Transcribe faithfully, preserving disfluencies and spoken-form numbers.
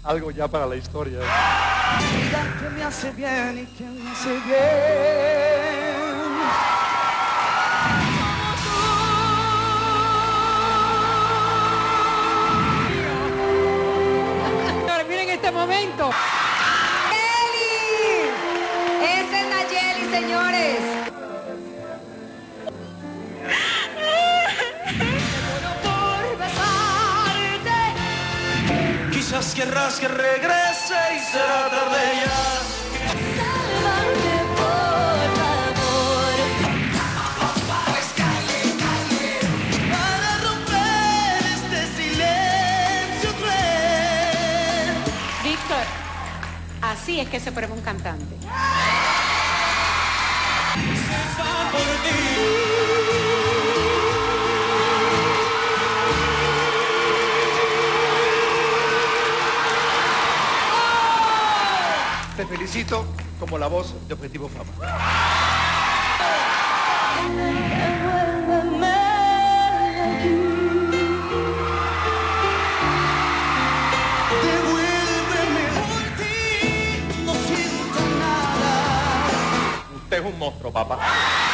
algo ya para la historia. Vida que me hace bien y que me hace bien. Miren este momento. ¡Nayeli! Esa es Nayeli, señores. Quizás querrás que regrese y será tarde ya. Sálvame, por favor. Pues calle, calle, para romper este silencio cruel. Víctor, así es que se prueba un cantante. Se va por ti. Te felicito como la voz de Objetivo Fama. Devuélveme aquí. Devuélveme por ti, no siento nada. Usted es un monstruo, papá.